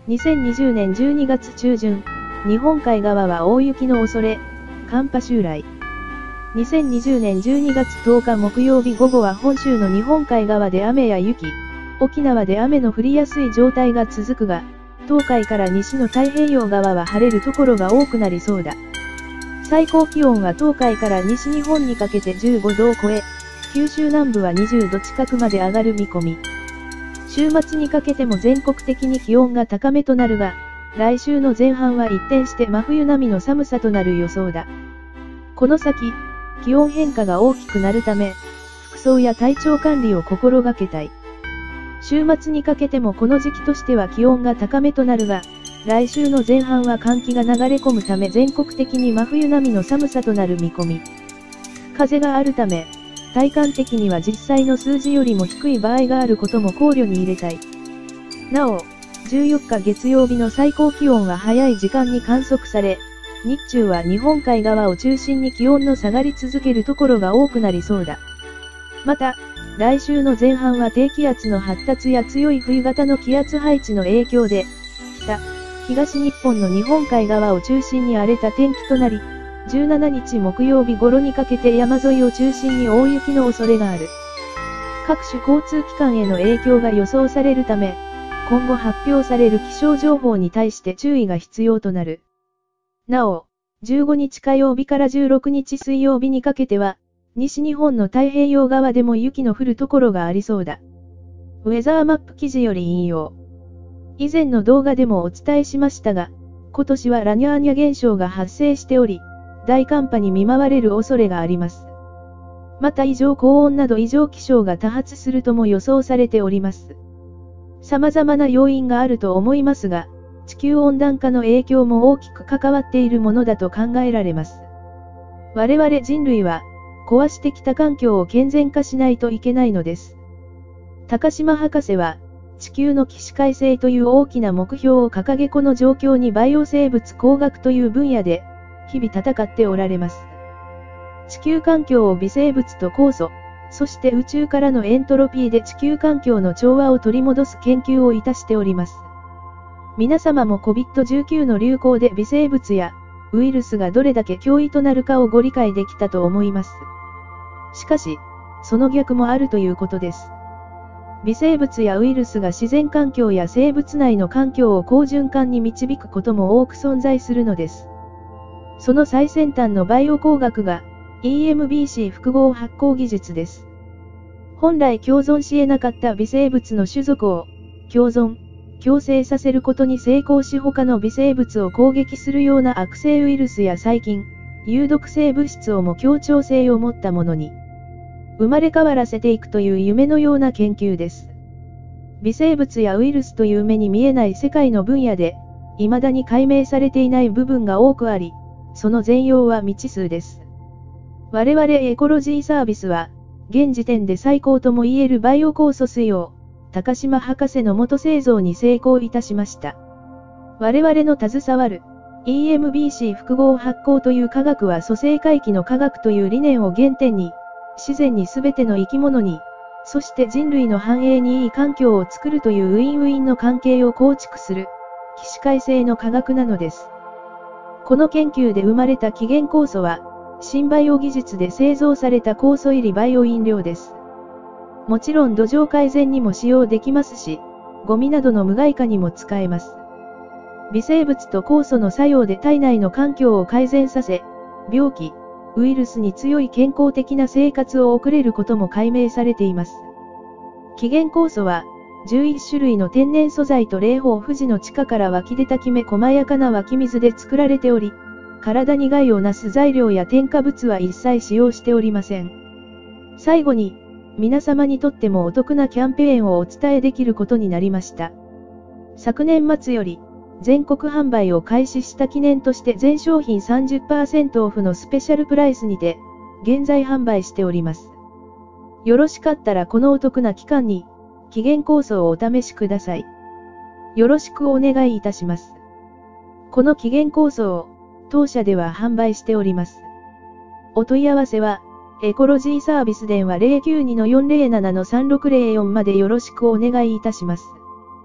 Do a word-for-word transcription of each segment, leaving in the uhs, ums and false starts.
にせんにじゅうねんじゅうにがつちゅうじゅん、日本海側は大雪の恐れ、寒波襲来。にせんにじゅうねんじゅうにがつとおか木曜日午後は本州の日本海側で雨や雪、沖縄で雨の降りやすい状態が続くが、東海から西の太平洋側は晴れるところが多くなりそうだ。最高気温は東海から西日本にかけてじゅうごどを超え、九州南部はにじゅうど近くまで上がる見込み。週末にかけても全国的に気温が高めとなるが、来週の前半は一転して真冬並みの寒さとなる予想だ。この先、気温変化が大きくなるため、服装や体調管理を心がけたい。週末にかけてもこの時期としては気温が高めとなるが、来週の前半は寒気が流れ込むため全国的に真冬並みの寒さとなる見込み。風があるため、体感的には実際の数字よりも低い場合があることも考慮に入れたい。なお、じゅうよっか月曜日の最高気温は早い時間に観測され、日中は日本海側を中心に気温の下がり続けるところが多くなりそうだ。また、来週の前半は低気圧の発達や強い冬型の気圧配置の影響で、北、東日本の日本海側を中心に荒れた天気となり、じゅうしちにち木曜日頃にかけて山沿いを中心に大雪の恐れがある。各種交通機関への影響が予想されるため、今後発表される気象情報に対して注意が必要となる。なお、じゅうごにち火曜日からじゅうろくにち水曜日にかけては、西日本の太平洋側でも雪の降るところがありそうだ。ウェザーマップ記事より引用。以前の動画でもお伝えしましたが、今年はラニャーニャ現象が発生しており、大寒波に見舞われる恐れがあります。また異常高温など異常気象が多発するとも予想されております。様々な要因があると思いますが、地球温暖化の影響も大きく関わっているものだと考えられます。我々人類は、壊してきた環境を健全化しないといけないのです。高島博士は、地球の起死回生という大きな目標を掲げこの状況にバイオ生物工学という分野で、日々戦っておられます。地球環境を微生物と酵素、そして宇宙からのエントロピーで地球環境の調和を取り戻す研究をいたしております。皆様も コビッドじゅうきゅう の流行で微生物やウイルスがどれだけ脅威となるかをご理解できたと思います。しかし、その逆もあるということです。微生物やウイルスが自然環境や生物内の環境を好循環に導くことも多く存在するのです。その最先端のバイオ工学が イーエムビーシー 複合発酵技術です。本来共存し得なかった微生物の種族を共存、共生させることに成功し他の微生物を攻撃するような悪性ウイルスや細菌、有毒性物質をも協調性を持ったものに生まれ変わらせていくという夢のような研究です。微生物やウイルスという目に見えない世界の分野で、未だに解明されていない部分が多くあり、その全容は未知数です。我々エコロジーサービスは、現時点で最高とも言えるバイオ酵素水を、高島博士の元製造に成功いたしました。我々の携わる イーエムビーシー 複合発酵という科学は蘇生回帰の科学という理念を原点に、自然に全ての生き物に、そして人類の繁栄にいい環境を作るというウィンウィンの関係を構築する、起死回生の科学なのです。この研究で生まれた起源酵素は、新バイオ技術で製造された酵素入りバイオ飲料です。もちろん土壌改善にも使用できますし、ゴミなどの無害化にも使えます。微生物と酵素の作用で体内の環境を改善させ、病気、ウイルスに強い健康的な生活を送れることも解明されています。起源酵素は、じゅういっしゅるいの天然素材と霊峰富士の地下から湧き出たきめ細やかな湧き水で作られており、体に害をなす材料や添加物は一切使用しておりません。最後に、皆様にとってもお得なキャンペーンをお伝えできることになりました。昨年末より、全国販売を開始した記念として全商品 さんじゅっパーセント オフのスペシャルプライスにて、現在販売しております。よろしかったらこのお得な期間に、起源酵素をお試しください。よろしくお願いいたします。この起源酵素を、当社では販売しております。お問い合わせは、エコロジーサービス電話 ゼロきゅうにのよんゼロななのさんろくゼロよん までよろしくお願いいたします。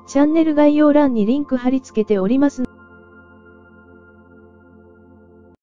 チャンネル概要欄にリンク貼り付けております。